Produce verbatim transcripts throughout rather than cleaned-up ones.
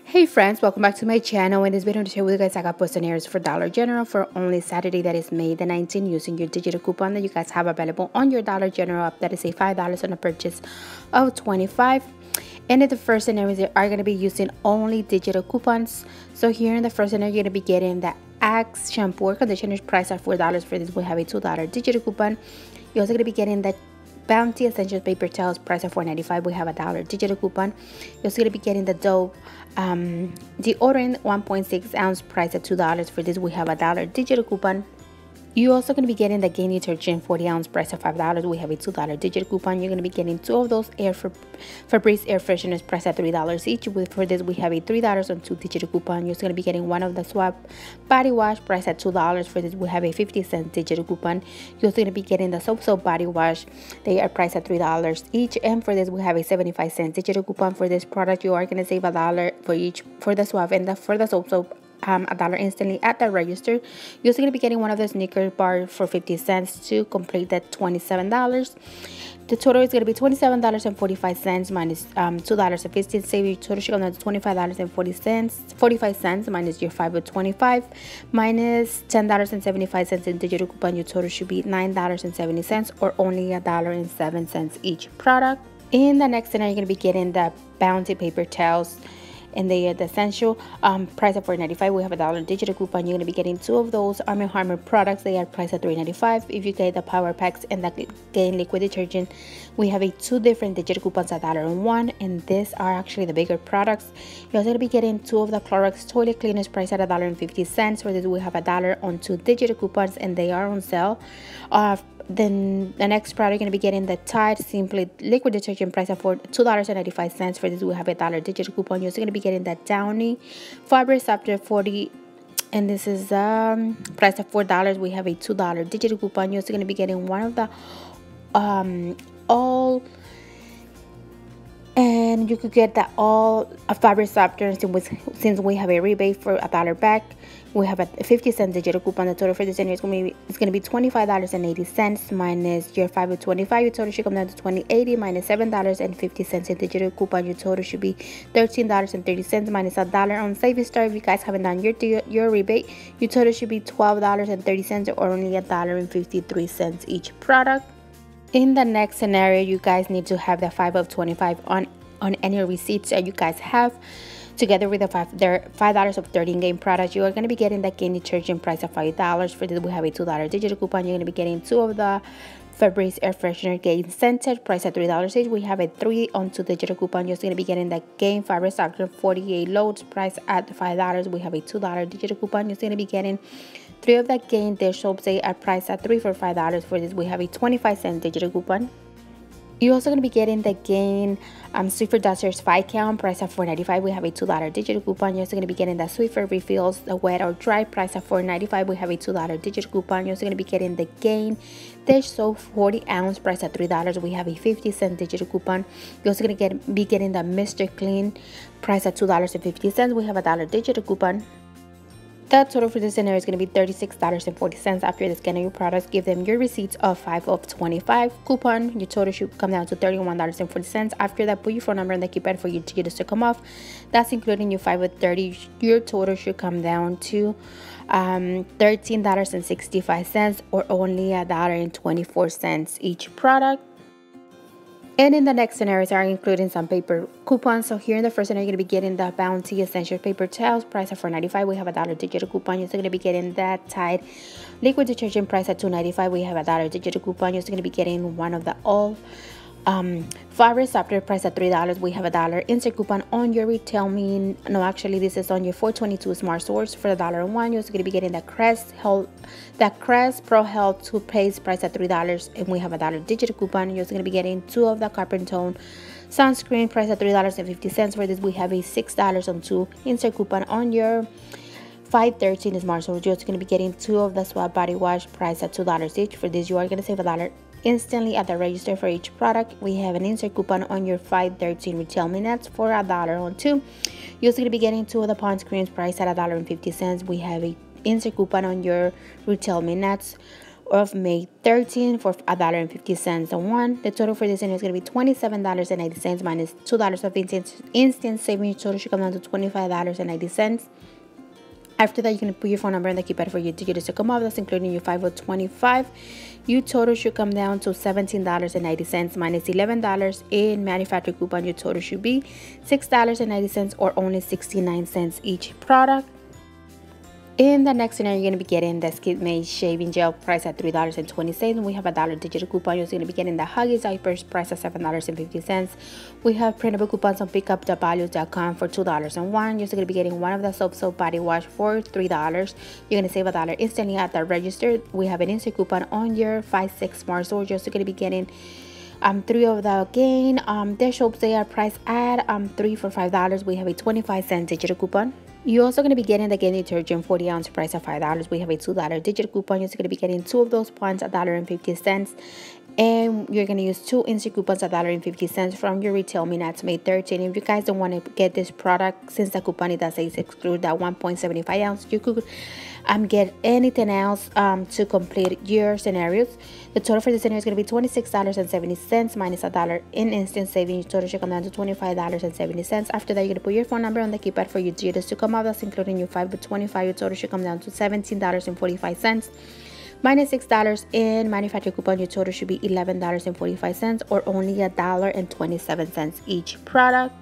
Hey friends, welcome back to my channel. In this video, to share with you guys, I got questionnaires for Dollar General for only Saturday, that is May the nineteenth, using your digital coupon that you guys have available on your Dollar General app. That is a five dollars on a purchase of twenty-five dollars. And in the first scenario, they are going to be using only digital coupons. So here in the first scenario, you're going to be getting the Axe shampoo or conditioner price at four dollars. For this, we have a two dollar digital coupon. You're also going to be getting the Bounty Essentials Paper Towels price of four ninety-five. We have a dollar digital coupon. You're also going to be getting the Dove um, deodorant one point six ounce price at two dollars. For this, we have a dollar digital coupon. You're also going to be getting the Gain detergent forty ounce price of five dollars. We have a two dollar digital coupon. You're going to be getting two of those air for Febreze air fresheners price at three dollars each. For this, we have a three dollars on two digital coupon. You're also going to be getting one of the Swab body wash price at two dollars. For this, we have a fifty cent digital coupon. You're also going to be getting the Soap Soap body wash. They are priced at three dollars each. And for this, we have a seventy-five cent digital coupon. For this product, you are going to save a dollar for each for the Swab and the, for the Soap Soap. Um, a dollar instantly at the register. You're also going to be getting one of the Snickers bar for fifty cents to complete that twenty-seven dollars. The total is going to be twenty-seven dollars and forty-five cents minus um, two dollars and fifty cents. Save your total should come down to twenty-five dollars and forty cents, forty-five cents minus your five of twenty-five minus ten dollars and seventy-five cents in digital coupon. Your total should be nine dollars and seventy cents or only a dollar and seven cents each product. In the next scenario, you're going to be getting the Bounty paper towels. And they are the essential um, price of four ninety-five. We have a dollar digital coupon. You're going to be getting two of those Arm and Hammer products. They are priced at three ninety-five. If you get the Power Packs and the Gain liquid detergent, we have a two different digital coupons at dollar and one. And these are actually the bigger products. You're also going to be getting two of the Clorox toilet cleaners priced at a dollar and fifty cents. For this, we have a dollar on two digital coupons, and they are on sale. Uh, Then the next product, you're going to be getting the Tide Simply liquid detergent price of two dollars and ninety-five cents. For this, we have a dollar digital coupon. You're also going to be getting the Downy Fabric Softener forty, and this is um price of four dollars. We have a two dollar digital coupon. You're also going to be getting one of the um all, and you could get the all uh, fabric softener since we have a rebate for a dollar back. We have a fifty cent digital coupon. The total for this annual is going to be it's going to be twenty-five dollars and eighty cents minus your five of twenty-five. Your total should come down to twenty eighty minus seven dollars and fifty cents in digital coupon. Your total should be thirteen dollars and thirty cents minus a dollar on Savvy Star. If you guys haven't done your your rebate, your total should be twelve dollars and thirty cents or only a dollar and fifty-three cents each product. In the next scenario, you guys need to have the five of twenty-five on on any receipts that you guys have. Together with the five there five dollars of thirteen game products, you are going to be getting the Gain detergent price of five dollars. For this, we have a two dollar digital coupon. You're going to be getting two of the Febreze air freshener Gain scented price at three dollars each. We have a three on two digital coupon. You're going to be getting the Gain Fabric Softener forty-eight loads price at five dollars. We have a two dollar digital coupon. You're going to be getting three of the Gain dish soaps. They are priced at three for five dollars. For this, we have a twenty-five cent digital coupon. You're also going to be getting the Gain um, Swiffer Dusters five count price of four ninety-five. We have a two dollar digital coupon. You're also going to be getting the Swiffer refills, the wet or dry price of four ninety-five. We have a two dollar digital coupon. You're also going to be getting the Gain dish soap forty ounce price at three dollars. We have a fifty cent digital coupon. You're also going to get be getting the Mister Clean price at two dollars and fifty cents. We have a dollar digital coupon. The total for this scenario is going to be thirty-six dollars and forty cents. After the scan of your products, give them your receipts of five of twenty-five coupon. Your total should come down to thirty-one dollars and forty cents. After that, put your phone number in the keypad for your tickets to come off. That's including your five of thirty. Your total should come down to um, thirteen dollars and sixty-five cents or only a dollar and twenty-four cents each product. And in the next scenarios are including some paper coupons. So here in the first scenario, you're going to be getting the Bounty Essential Paper Towels price of four ninety-five. We have a dollar digital coupon. You're still going to be getting that Tide liquid detergent price at two ninety-five. We have a dollar digital coupon. You're still going to be getting one of the all um Fabric Softener price at three dollars. We have a dollar insert coupon on your retail mean. No, actually, this is on your four twenty-two Smart Source for a dollar and one. You're also going to be getting the Crest Health, the Crest Pro Health toothpaste price at three dollars, and we have a dollar digital coupon. You're also going to be getting two of the Carbon Tone sunscreen price at three dollars and fifty cents. For this, we have a six dollars on two insert coupon on your five thirteen Smart Source. You're also going to be getting two of the Swab body wash price at two dollars each. For this, you are going to save a dollar instantly at the register for each product. We have an insert coupon on your five thirteen retail minutes for a dollar on two. You're also going to be getting two of the Pond's creams price at a dollar and fifty cents. We have a insert coupon on your retail minutes of May thirteenth for one dollar and fifty cents on one. The total for this dinner is going to be twenty-seven dollars and ninety cents minus two dollars of instant, instant savings. Your total should come down to twenty-five dollars and ninety cents. After that, you're going to put your phone number in the keypad for your ticket to come off. That's including your five oh twenty-five. Your total should come down to seventeen dollars and ninety cents minus eleven dollars in manufacturer coupon. Your total should be six dollars and ninety cents or only sixty-nine cents each product. In the next scenario, you're going to be getting the Skid Made shaving gel price at three dollars and twenty cents. We have a dollar digital coupon. You're going to be getting the Huggies diapers price at seven dollars and fifty cents. We have printable coupons on pickup dot value dot com for two dollars and one. You're going to be getting one of the soap soap body wash for three dollars. You're going to save a dollar instantly at the register. We have an instant coupon on your five six smart store. You're also going to be getting um three of the Gain um dish soaps. They are priced at um three for five dollars. We have a twenty-five cent digital coupon. You're also going to be getting the Gain detergent forty ounce price at five dollars. We have a two dollar digital coupon. You're also going to be getting two of those ponds at one dollar and fifty cents. And you're going to use two instant coupons at one dollar and fifty cents from your retail minutes May thirteenth. If you guys don't want to get this product, since the coupon it does say exclude that one point seven five ounce, you could um get anything else um to complete your scenarios. The total for the scenario is going to be twenty-six dollars and seventy cents minus a dollar in instant savings. Your total should come down to twenty-five dollars and seventy cents. After that, you're going to put your phone number on the keypad for your G D S to come out. That's including your five but twenty-five. Your total should come down to seventeen dollars and forty-five cents. Minus six dollars in manufacturer coupon. Your total should be eleven dollars and forty-five cents or only a dollar and twenty-seven cents each product.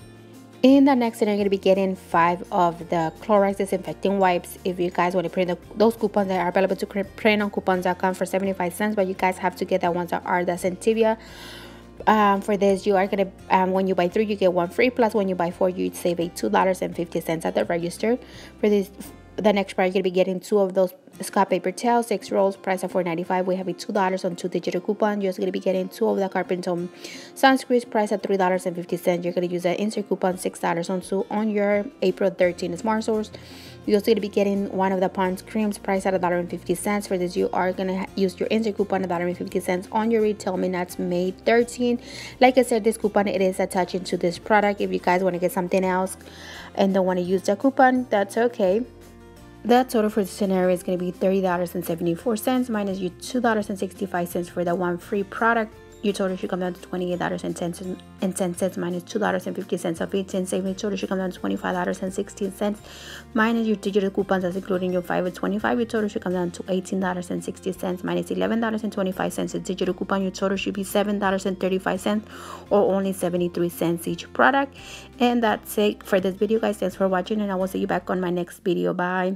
In the next scenario, you're going to be getting five of the Clorox disinfecting wipes. If you guys want to print the, those coupons, that are available to print on coupons dot com for seventy-five cents, but you guys have to get the ones that are the Scentiva. Um, for this, you are going to, um, when you buy three, you get one free, plus when you buy four, you save a two dollars and fifty cents at the register. For this, the next price, you're going to be getting two of those Scott paper towels, six rolls, price of four ninety-five. We have a two dollars on two digital coupon. You're also going to be getting two of the Carpet Home sunscreens, price at three dollars and fifty cents. You're going to use that insert coupon six dollars on two on your April thirteenth Smart Source. You're also going to be getting one of the Pond's creams, price at one dollar and fifty cents. For this, you are going to use your insert coupon one dollar and fifty cents on your retail minutes May thirteenth. Like I said, this coupon, it is attached into this product. If you guys want to get something else and don't want to use the coupon, that's okay. The total for the scenario is going to be thirty dollars and seventy-four cents minus your two dollars and sixty-five cents for the one free product. Your total should come down to twenty-eight dollars and ten cents minus two dollars and fifty cents of eight cents savings. Total should come down to twenty-five dollars and sixteen cents minus your digital coupons, that's including your five and twenty-five. Your total should come down to eighteen dollars and sixty cents minus eleven dollars and twenty-five cents of digital coupon. Your total should be seven dollars and thirty-five cents or only seventy-three cents each product. And that's it for this video, guys. Thanks for watching, and I will see you back on my next video. Bye.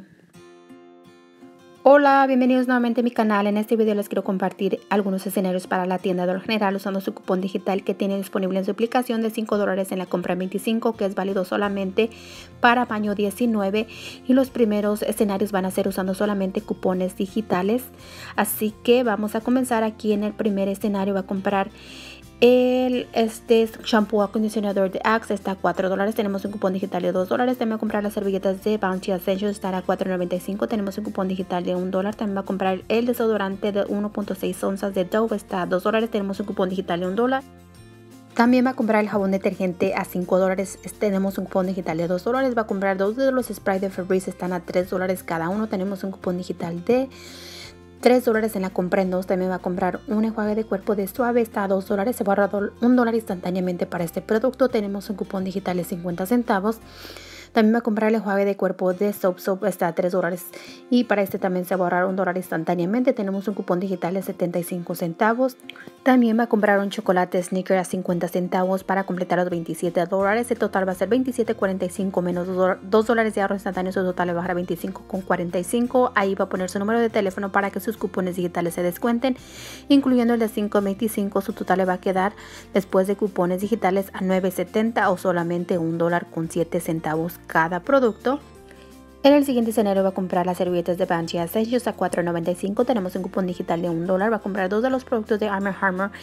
Hola, bienvenidos nuevamente a mi canal. En este video les quiero compartir algunos escenarios para la tienda Dollar General usando su cupón digital que tiene disponible en su aplicación de cinco dólares en la compra veinticinco, que es válido solamente para baño diecinueve, y los primeros escenarios van a ser usando solamente cupones digitales. Así que vamos a comenzar. Aquí en el primer escenario va a comprar el este shampoo acondicionador de Axe, está a cuatro dólares. Tenemos un cupón digital de dos dólares. También va a comprar las servilletas de Bounty Essentials, estará a cuatro noventa y cinco. Tenemos un cupón digital de un dólar. También va a comprar el desodorante de uno punto seis onzas de Dove, está a dos dólares. Tenemos un cupón digital de un dólar. También va a comprar el jabón detergente a cinco dólares. Tenemos un cupón digital de dos dólares. Va a comprar dos de los sprays de Febreze, están a tres dólares cada uno. Tenemos un cupón digital de tres dólares en la compra en dos. También va a comprar un enjuague de cuerpo de Suave, está a dos dólares. Se va a ahorrar un dólar instantáneamente para este producto. Tenemos un cupón digital de cincuenta centavos. También va a comprar el enjuague de cuerpo de Soap Soap, está a tres dólares. Y para este también se va a ahorrar un dólar instantáneamente. Tenemos un cupón digital de setenta y cinco centavos. También va a comprar un chocolate Snicker a cincuenta centavos para completar los veintisiete dólares. El total va a ser veintisiete cuarenta y cinco menos dos dólares de ahorro instantáneo. Su total le va a bajar a veinticinco cuarenta y cinco. Ahí va a poner su número de teléfono para que sus cupones digitales se descuenten, incluyendo el de cinco veinticinco. Su total le va a quedar después de cupones digitales a nueve setenta o solamente un dólar con siete centavos cada producto. En el siguiente escenario va a comprar las servilletas de Bounty Essentials a cuatro noventa y cinco. Tenemos un cupón digital de un dólar. Va a comprar dos de los productos de Arm and Hammer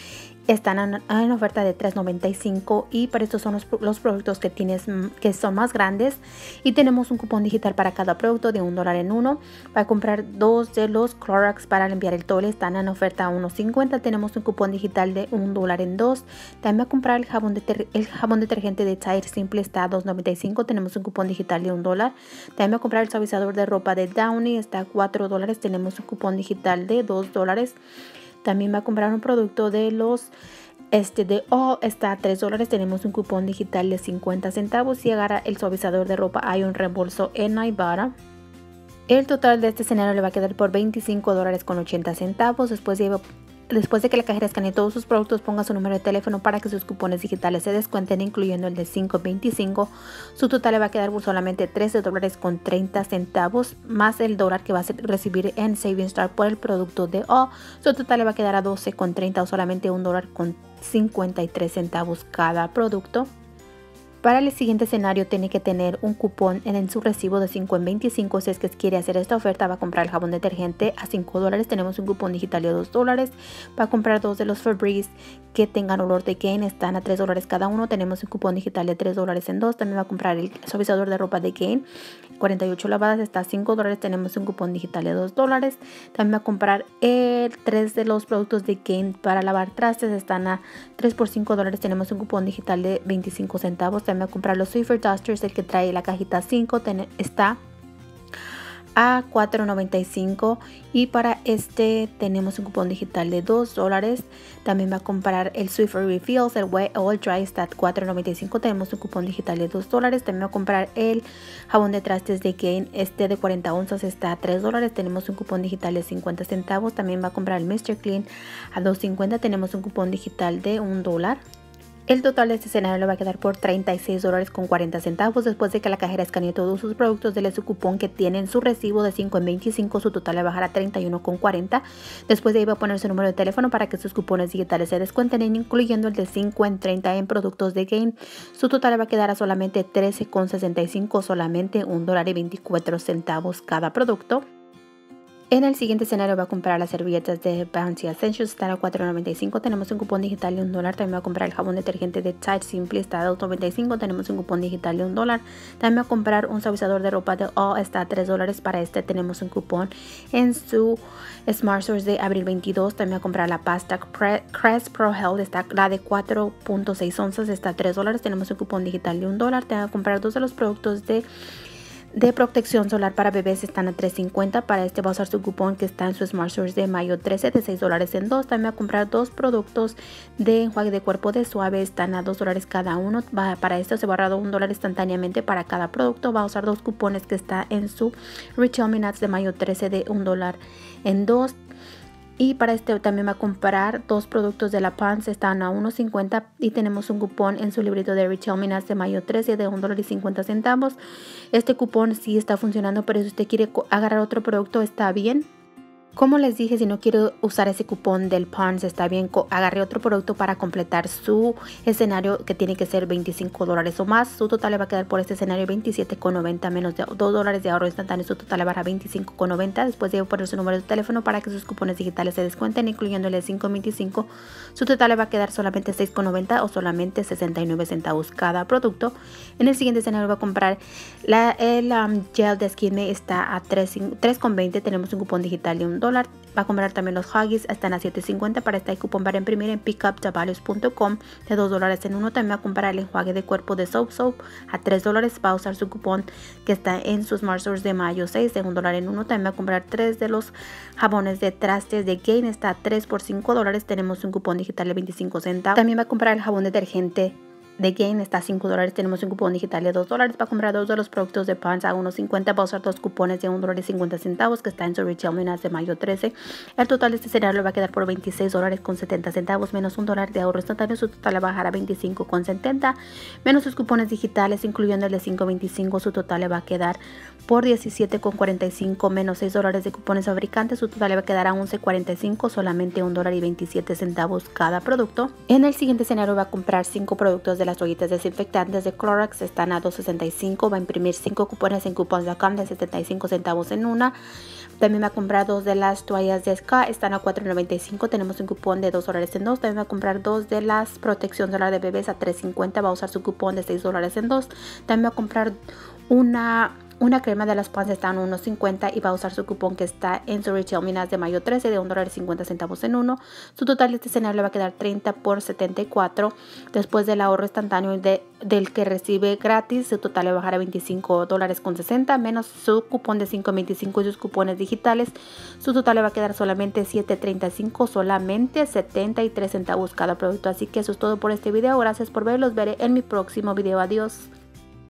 están en, en oferta de tres noventa y cinco, y para estos son los, los productos que tienes que son más grandes, y tenemos un cupón digital para cada producto de un dólar en uno. Para comprar dos de los Clorox para limpiar el toile están en oferta a uno cincuenta, tenemos un cupón digital de un dólar en dos. También a comprar el jabón, de el jabón detergente de Tide Simple está a dos noventa y cinco, tenemos un cupón digital de un dólar. También a comprar el suavizador de ropa de Downy está a cuatro dólares, tenemos un cupón digital de dos dólares. También va a comprar un producto de los este de O está a tres dólares, tenemos un cupón digital de cincuenta centavos. Si agarra el suavizador de ropa hay un reembolso en Ibarra. El total de este escenario le va a quedar por veinticinco dólares con ochenta centavos. Después de, después de que la cajera escanee todos sus productos, ponga su número de teléfono para que sus cupones digitales se descuenten, incluyendo el de cinco veinticinco. Su total le va a quedar por solamente trece dólares con treinta centavos, más el dólar que va a recibir en Saving Star por el producto de O. Su total le va a quedar a doce con treinta o solamente un dólar con cincuenta y tres centavos cada producto. Para el siguiente escenario tiene que tener un cupón en, en su recibo de cinco en veinticinco. Si es que quiere hacer esta oferta, va a comprar el jabón detergente a cinco dólares. Tenemos un cupón digital de dos dólares. Va a comprar dos de los Febreze que tengan olor de Gain, están a tres dólares cada uno. Tenemos un cupón digital de tres dólares en dos. También va a comprar el suavizador de ropa de Gain, cuarenta y ocho lavadas, está a cinco dólares. Tenemos un cupón digital de dos dólares. También va a comprar el tres de los productos de Gain para lavar trastes, están a tres por cinco dólares. Tenemos un cupón digital de veinticinco centavos. También a comprar los Swiffer Dusters, el que trae la cajita cinco, está a cuatro noventa y cinco, y para este tenemos un cupón digital de dos dólares. También va a comprar el Swiffer Refills, el Wet o el Dry, está a cuatro noventa y cinco, tenemos un cupón digital de dos dólares. También va a comprar el jabón de trastes de Gain, este de cuarenta onzas, está a tres dólares, tenemos un cupón digital de cincuenta centavos. También va a comprar el mister Clean a dos cincuenta, tenemos un cupón digital de un dólar. El total de este escenario le va a quedar por treinta y seis dólares con cuarenta centavos. Después de que la cajera escanee todos sus productos, dele su cupón que tiene en su recibo de cinco en veinticinco. Su total le va a bajar a treinta y uno con cuarenta. Después de ahí va a poner su número de teléfono para que sus cupones digitales se descuenten, incluyendo el de cinco en treinta en productos de Gain. Su total le va a quedar a solamente trece con sesenta y cinco, solamente un dólar y veinticuatro centavos cada producto. En el siguiente escenario va a comprar las servilletas de Bounty Essentials, está a cuatro noventa y cinco, tenemos un cupón digital de un dólar. También va a comprar el jabón detergente de Tide Simple, está a dos noventa y cinco, tenemos un cupón digital de un dólar. También va a comprar un suavizador de ropa de O, está a tres dólares, para este tenemos un cupón en su Smart Source de abril veintidós. También va a comprar la pasta Crest Pro Health, está la de cuatro punto seis onzas, está a tres dólares, tenemos un cupón digital de un dólar. Te va a comprar dos de los productos de de protección solar para bebés, están a tres cincuenta. Para este va a usar su cupón que está en su Smart Source de mayo trece de seis dólares en dos. También va a comprar dos productos de enjuague de cuerpo de Suave, están a dos dólares cada uno. Va, para esto se va a ahorrar un dólar instantáneamente para cada producto. Va a usar dos cupones que está en su Retail Minutes de mayo trece de un dólar en dos. Y para este también va a comprar dos productos de la Pond's, están a uno cincuenta, y tenemos un cupón en su librito de Retail Minutes de mayo trece de un dólar y cincuenta centavos. Este cupón sí está funcionando, pero si usted quiere agarrar otro producto está bien. Como les dije, si no quiero usar ese cupón del Pond's, está bien, agarre otro producto para completar su escenario, que tiene que ser veinticinco dólares o más. Su total le va a quedar por este escenario veintisiete con noventa, menos de dos dólares de ahorro instantáneo. Su total le va a veinticinco con noventa. Después debe poner su número de teléfono para que sus cupones digitales se descuenten, incluyendo el de cinco veinticinco. Su total le va a quedar solamente seis con noventa o solamente sesenta y nueve centavos cada producto. En el siguiente escenario va a comprar la, el um, gel de Skin Me, está a tres con veinte. Tenemos un cupón digital de un dólar. Va a comprar también los Huggies, están a siete cincuenta. Para este hay cupón para imprimir en pickup tavalios punto com de dos dólares en uno. También va a comprar el enjuague de cuerpo de Soap Soap a tres dólares. Va a usar su cupón que está en sus Smart Source de mayo seis de un dólar en uno. También va a comprar tres de los jabones de trastes de Gain, está a tres por cinco dólares. Tenemos un cupón digital de veinticinco centavos. También va a comprar el jabón detergente de Gain, está a cinco dólares, tenemos un cupón digital de dos dólares. Para comprar dos de los productos de Pond's a uno cincuenta, va a usar dos cupones de un dólar y cincuenta centavos que está en su Retail Minutes de mayo trece. El total de este escenario le va a quedar por veintiséis dólares con setenta centavos, menos un dólar de ahorro instantáneo. Su total le va a bajar a veinticinco con setenta, menos sus cupones digitales, incluyendo el de cinco veinticinco. Su total le va a quedar por diecisiete con cuarenta y cinco, menos seis dólares de cupones fabricantes. Su total le va a quedar a once cuarenta y cinco, solamente un dólar y veintisiete centavos cada producto. En el siguiente escenario va a comprar cinco productos de las toallitas desinfectantes de Clorox están a dos sesenta y cinco. Va a imprimir cinco cupones en coupons punto com de setenta y cinco centavos en una. También va a comprar dos de las toallas de Ska, están a cuatro noventa y cinco. Tenemos un cupón de dos dólares en dos. También va a comprar dos de las protección solar de bebés a tres cincuenta. Va a usar su cupón de seis dólares en dos. También va a comprar una... Una crema de las Pond's está en uno cincuenta y va a usar su cupón que está en su Retail Minas de mayo trece de un dólar cincuenta centavos en uno. Su total de este escenario le va a quedar treinta por setenta y cuatro. Después del ahorro instantáneo de, del que recibe gratis, su total le va a bajar a veinticinco dólares con sesenta menos su cupón de cinco veinticinco y sus cupones digitales. Su total le va a quedar solamente siete treinta y cinco, solamente setenta y tres centavos cada producto. Así que eso es todo por este video. Gracias por verlos. Veré en mi próximo video. Adiós.